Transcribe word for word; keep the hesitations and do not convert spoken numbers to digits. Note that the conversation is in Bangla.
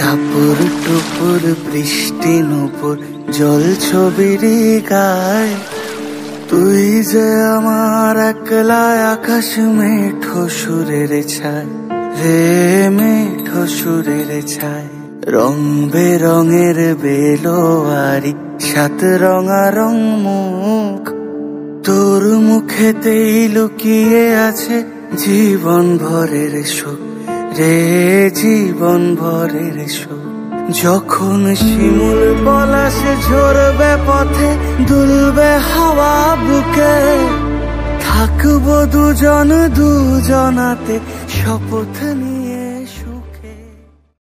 টাপুর টুপুর বৃষ্টি নুপুর জল ছবির গায়, তুই যে আমার একলা আকাশ মেঠো সুরের ছায় রে, মেঠো সুরের ছায়। রং বেরঙের বেলোয়ারি সাত রঙা রং মুখ, তোর মুখেতেই লুকিয়ে আছে জীবন ভরের সুখ রে, জীবন ভরের সুখ। যখন শিমুল পলাশে ঝরবে পথে দুলবে হাওয়া বুকে, থাকবো দুজন দুজনাতে শপথ নিয়ে।